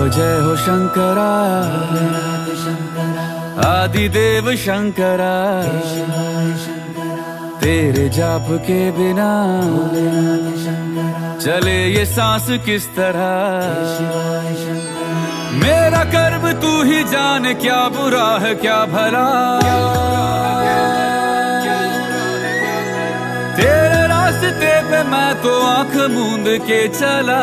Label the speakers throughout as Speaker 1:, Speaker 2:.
Speaker 1: जय हो शंकरा, आदिदेव शंकरा, तेरे जाप के बिना चले ये सांस किस तरह। मेरा कर्म तू ही जाने, क्या बुरा है क्या भला। तेरे रास्ते पे मैं तो आंख मूंद के चला,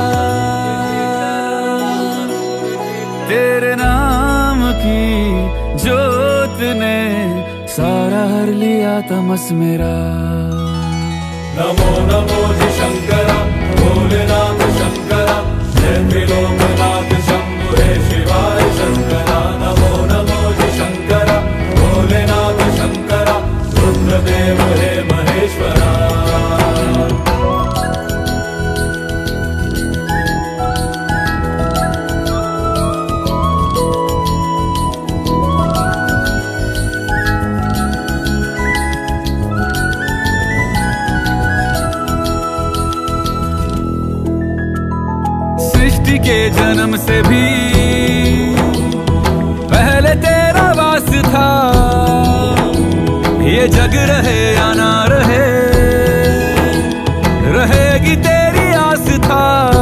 Speaker 1: तेरे नाम की जोत ने सारा हर लिया तमस मेरा।
Speaker 2: नमो नमो जी शंकरा, भोलेनाथ शंकरा, जय त्रिलोकनाथ शंभु हे शिवाय शंकरा। नमो नमो जी शंकरा, भोलेनाथ शंकरा, रुद्रदेव हे महेश्वरा।
Speaker 1: सृष्टि के जन्म से भी पहले तेरा वास था, ये जग रहे या ना रहे, रहेगी तेरी आस था।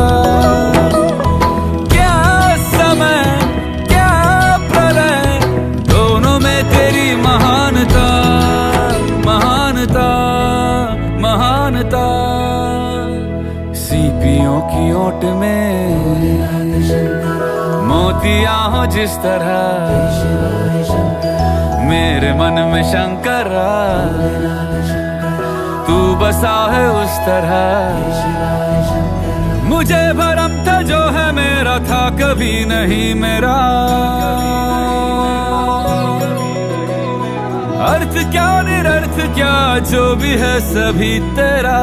Speaker 1: क्या समय क्या प्रलय, दोनों में तेरी महानता महानता महानता। सीपियों की ओट में मोतियां हो जिस तरह, मेरे मन में शंकरा तू बसा है उस तरह। मुझे भरम था जो है मेरा था कभी नहीं मेरा, अर्थ क्या निरर्थ क्या जो भी है सभी तेरा।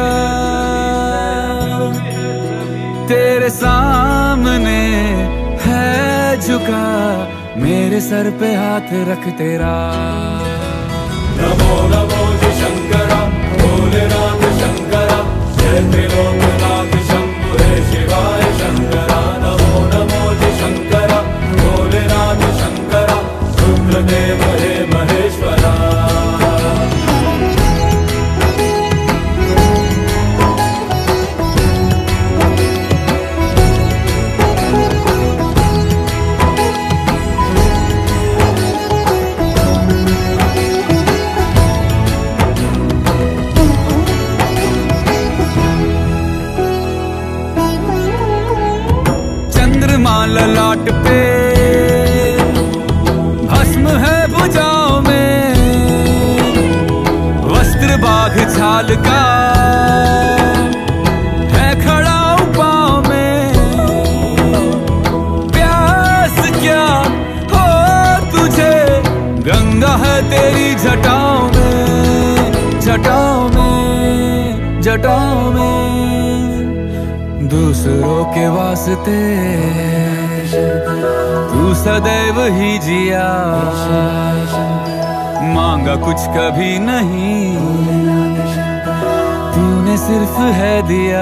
Speaker 1: तेरे सामने है झुका, मेरे सर पे हाथ रख तेरा।
Speaker 2: नमो नमो जी शंकरा, भोलेनाथ शंकरा, जय त्रिलोकनाथ शंभु हे शिवाय शंकरा। नमो नमो जी शंकरा, भोलेनाथ शंकरा, रुद्रदेव हे महेश्वरा।
Speaker 1: ललाट पे भस्म है भुजाओं में, वस्त्र बाघ छाल का है खड़ा पाँव में। प्यास क्या हो तुझे, गंगा है तेरी जटाओं में जटाओं में जटाओं में। दूसरों के वास्ते तू सदैव ही जिया, मांगा कुछ कभी नहीं, तूने सिर्फ है दिया।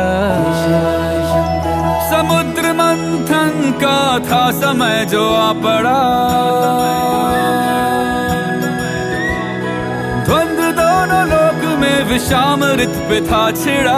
Speaker 1: समुद्र मंथन का था समय जो आ पड़ा, द्वंद्व दोनों लोक में विषामृत पे था छिड़ा।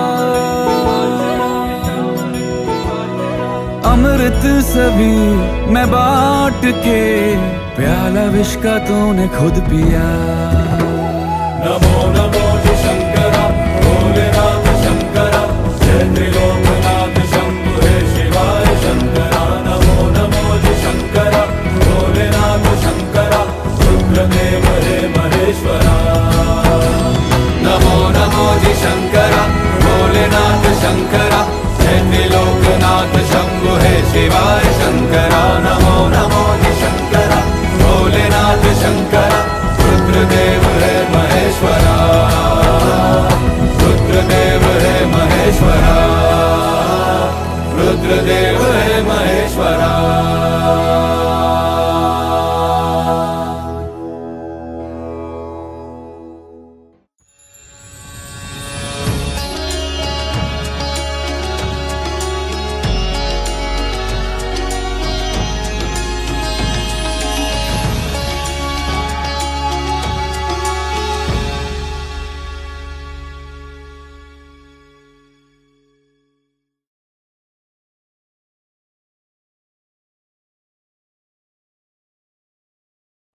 Speaker 1: अमृत सभी मैं बांट के, प्याला विष का तूने खुद पिया।
Speaker 2: नमो नमो जी शंकरा, भोलेनाथ शंकरा, जय त्रिलोकनाथ शंभु हे शिवाय शंकरा। नमो नमो जी शंकरा, भोलेनाथ शंकरा, रुद्रदेव हे महेश्वरा। नमो नमो जी शंकरा, भोलेनाथ शंकरा, जय त्रिलोकनाथ शंभु हे शिवाय शंकरा। नमो नमो जी शंकरा, भोलेनाथ शंकरा, रुद्रदेव हे महेश्वरा। रुद्रदेव हे महेश्वरा, रुद्रदेव